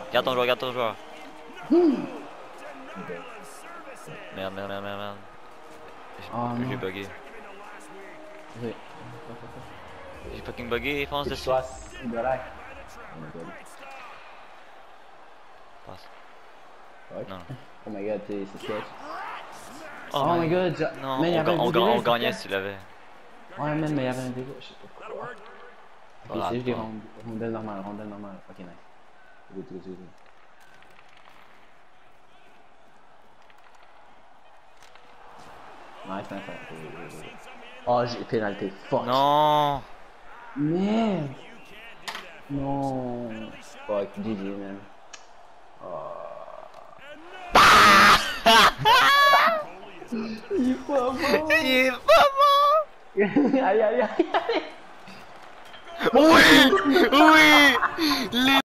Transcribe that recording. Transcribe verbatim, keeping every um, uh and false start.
Garde ton joueur, garde ton joueur. Hmm. Merde, merde, merde, merde, merde. Oh J'ai non. bugué. Oui. J'ai fucking bugué, fonce Que tu dessus. sois singulaire. Oh my god. Passe. Fuck. Non. Oh my god, c'est c'est sketch. Oh, Oh my my god, ja- Non, man, il y on, avait ga- un on, ga- délai, on c'est gagnait quoi? si tu l'avais. Ouais, man, mais il y avait un délai, je sais pas pourquoi. Ok, Ah, c'est juste des pas. rondes- rondelles normales, rondelles normales. Ok, nice. Good, good, good, good. Nice, nice, nice. Oh, j'ai pénalité. Fuck. Non. Merde. Non. Fuck, G G, man. Oh. Il est pas bon. Il est pas bon. Aïe, aïe, aïe, aïe. Oui, oui. Les